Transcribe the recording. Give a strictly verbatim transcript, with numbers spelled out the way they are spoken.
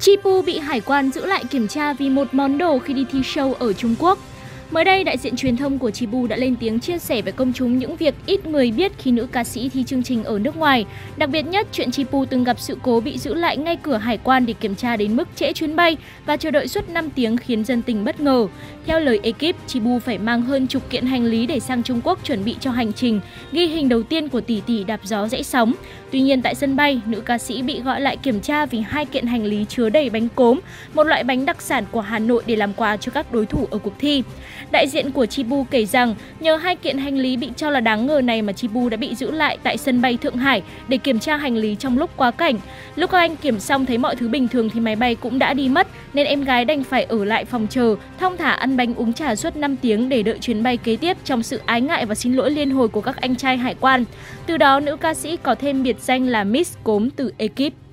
Chipu bị hải quan giữ lại kiểm tra vì một món đồ khi đi thi show ở Trung Quốc. Mới đây, đại diện truyền thông của Chipu đã lên tiếng chia sẻ với công chúng những việc ít người biết khi nữ ca sĩ thi chương trình ở nước ngoài. Đặc biệt nhất, chuyện Chipu từng gặp sự cố bị giữ lại ngay cửa hải quan để kiểm tra đến mức trễ chuyến bay và chờ đợi suốt năm tiếng khiến dân tình bất ngờ. Theo lời ekip, Chipu phải mang hơn chục kiện hành lý để sang Trung Quốc chuẩn bị cho hành trình, ghi hình đầu tiên của tỷ tỷ đạp gió dãy sóng. Tuy nhiên tại sân bay, nữ ca sĩ bị gọi lại kiểm tra vì hai kiện hành lý chứa đầy bánh cốm, một loại bánh đặc sản của Hà Nội để làm quà cho các đối thủ ở cuộc thi. Đại diện của Chipu kể rằng nhờ hai kiện hành lý bị cho là đáng ngờ này mà Chipu đã bị giữ lại tại sân bay Thượng Hải để kiểm tra hành lý trong lúc quá cảnh. Lúc các anh kiểm xong thấy mọi thứ bình thường thì máy bay cũng đã đi mất nên em gái đành phải ở lại phòng chờ, thong thả ăn bánh uống trà suốt năm tiếng để đợi chuyến bay kế tiếp trong sự ái ngại và xin lỗi liên hồi của các anh trai hải quan. Từ đó, nữ ca sĩ có thêm biệt danh là Miss Cốm từ ekip.